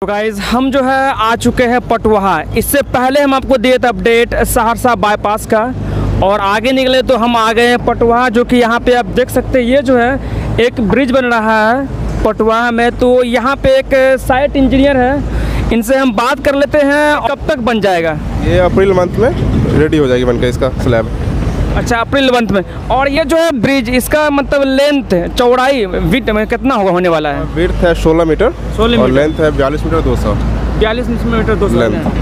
तो गाइज हम जो है आ चुके हैं पटुहा। इससे पहले हम आपको दिए थे अपडेट सहरसा बाईपास का और आगे निकले तो हम आ गए हैं पटुहा, जो कि यहाँ पे आप देख सकते हैं ये जो है एक ब्रिज बन रहा है पटुहा में। तो यहाँ पे एक साइट इंजीनियर है, इनसे हम बात कर लेते हैं। कब तक बन जाएगा? ये अप्रैल मंथ में रेडी हो जाएगी बनकर इसका स्लैब। अच्छा, अप्रैल मंथ में। और ये जो है ब्रिज, इसका मतलब लेंथ चौड़ाई विड्थ में कितना होने वाला है? विड्थ है 16 मीटर और लेंथ है 42 मीटर 200। 42 मीटर 200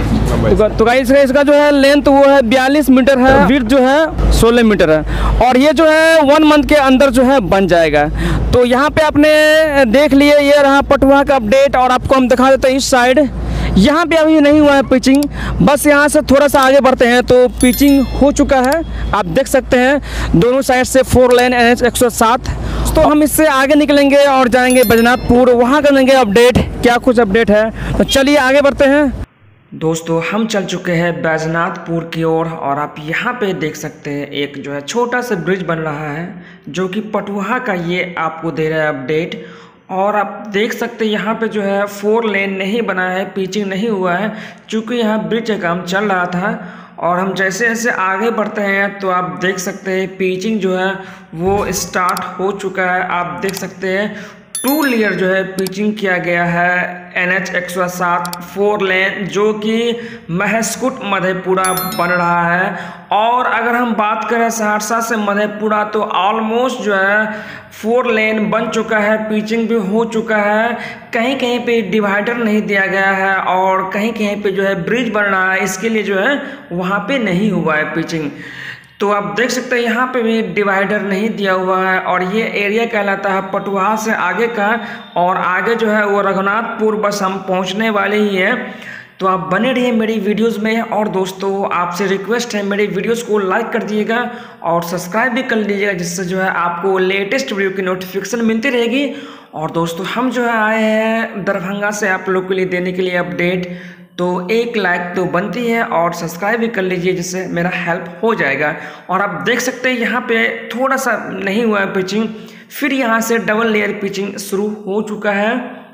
लेंथ। तो गाइस इसका जो है लेंथ वो है 42 मीटर है, विड्थ जो है 16 मीटर है और ये जो है 1 मंथ के अंदर जो है बन जाएगा। तो यहाँ पे आपने देख लिए, ये रहा पटुहा का अपडेट। और आपको हम दिखा देते हैं इस साइड, यहाँ पे अभी नहीं हुआ है पिचिंग, बस यहाँ से थोड़ा सा आगे बढ़ते हैं तो पिचिंग हो चुका है। आप देख सकते हैं दोनों साइड से 4 लेन NH 107। तो हम इससे आगे निकलेंगे और जाएंगे बैजनाथपुर, वहाँ करेंगे अपडेट, क्या कुछ अपडेट है। तो चलिए आगे बढ़ते हैं। दोस्तों हम चल चुके हैं बैजनाथपुर की ओर और आप यहाँ पे देख सकते हैं एक जो है छोटा सा ब्रिज बन रहा है, जो कि पटुहा का ये आपको दे रहा है अपडेट। और आप देख सकते हैं यहाँ पे जो है 4 लेन नहीं बना है, पिचिंग नहीं हुआ है, क्योंकि यहाँ ब्रिज का काम चल रहा था। और हम जैसे जैसे आगे बढ़ते हैं तो आप देख सकते हैं पिचिंग जो है वो स्टार्ट हो चुका है। आप देख सकते हैं 2 लेयर जो है पिचिंग किया गया है NH 107 4 लेन, जो कि महसकुट मधेपुरा बन रहा है। और अगर हम बात करें सहरसा से मधेपुरा तो ऑलमोस्ट जो है 4 लेन बन चुका है, पिचिंग भी हो चुका है। कहीं कहीं पे डिवाइडर नहीं दिया गया है और कहीं कहीं पे जो है ब्रिज बन रहा है, इसके लिए जो है वहाँ पे नहीं हुआ है पिचिंग। तो आप देख सकते हैं यहाँ पे भी डिवाइडर नहीं दिया हुआ है और ये एरिया कहलाता है पटुहा से आगे का। और आगे जो है वो रघुनाथपुर, बस हम पहुँचने वाले ही हैं। तो आप बने रहिए मेरी वीडियोस में। और दोस्तों आपसे रिक्वेस्ट है मेरी वीडियोस को लाइक कर दिएगा और सब्सक्राइब भी कर लीजिएगा, जिससे जो है आपको लेटेस्ट वीडियो की नोटिफिकेशन मिलती रहेगी। और दोस्तों हम जो है आए हैं दरभंगा से आप लोग के लिए देने के लिए अपडेट। तो एक लाइक तो बनती है और सब्सक्राइब भी कर लीजिए, जिससे मेरा हेल्प हो जाएगा। और आप देख सकते हैं यहाँ पे थोड़ा सा नहीं हुआ है पिचिंग, फिर यहाँ से डबल लेयर पिचिंग शुरू हो चुका है।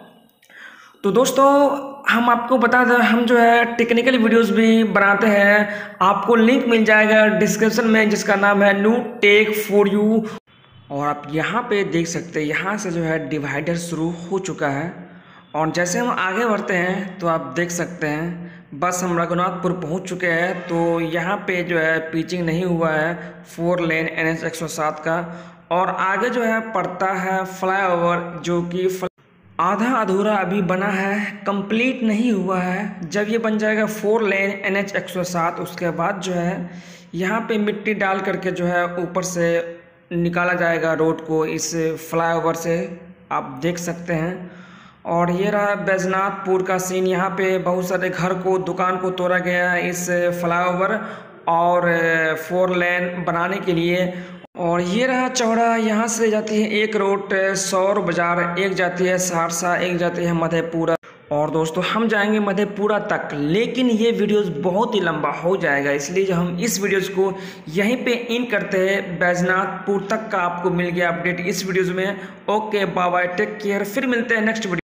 तो दोस्तों हम आपको बता दें, हम जो है टेक्निकल वीडियोस भी बनाते हैं, आपको लिंक मिल जाएगा डिस्क्रिप्शन में, जिसका नाम है न्यू टेक फॉर यू। और आप यहाँ पे देख सकते हैं यहाँ से जो है डिवाइडर शुरू हो चुका है। और जैसे हम आगे बढ़ते हैं तो आप देख सकते हैं बस हम रघुनाथपुर पहुंच चुके हैं। तो यहाँ पे जो है पिचिंग नहीं हुआ है 4 लेन NH 107 का। और आगे जो है पड़ता है फ्लाईओवर, जो कि आधा अधूरा अभी बना है, कंप्लीट नहीं हुआ है। जब ये बन जाएगा 4 लेन NH 107, उसके बाद जो है यहाँ पे मिट्टी डाल करके जो है ऊपर से निकाला जाएगा रोड को इस फ्लाईओवर से, आप देख सकते हैं। और ये रहा बैजनाथपुर का सीन, यहाँ पे बहुत सारे घर को, दुकान को तोड़ा गया है इस फ्लाईओवर और 4 लेन बनाने के लिए। और ये रहा चौड़ा, यहाँ से जाती है एक रोड सौर बाजार, एक जाती है सहरसा, एक जाती है मधेपुरा। और दोस्तों हम जाएंगे मधेपुरा तक, लेकिन ये वीडियोस बहुत ही लंबा हो जाएगा, इसलिए जो हम इस वीडियोस को यहीं पे इन करते हैं। बैजनाथपुर तक का आपको मिल गया अपडेट इस वीडियोस में। Okay bye bye, take care, फिर मिलते हैं नेक्स्ट वीडियो।